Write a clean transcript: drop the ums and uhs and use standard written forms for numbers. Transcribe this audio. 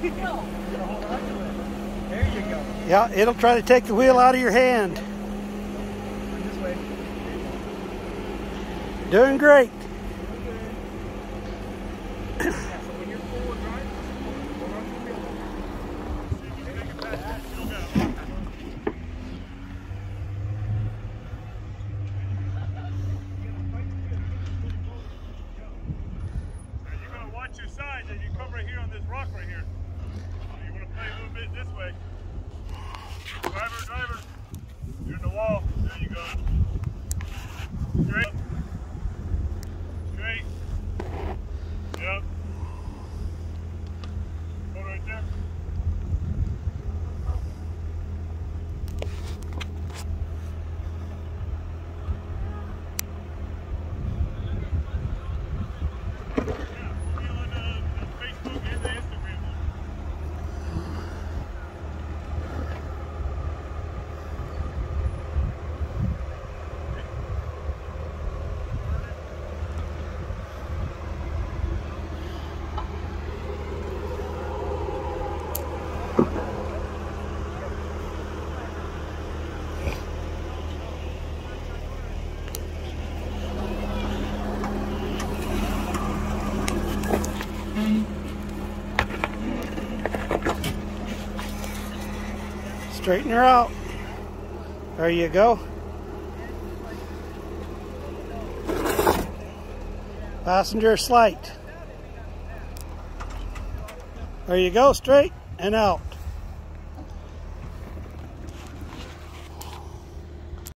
hold on to it. There you go. Yeah, it'll try to take the wheel out of your hand. This way. Doing great. Your sides as you come right here on this rock right here. You want to play a little bit this way. Driver. You're in the wall. There you go. Straight. Yep. Hold right there. Straighten her out. There you go. Passenger slight. There you go, straight and out.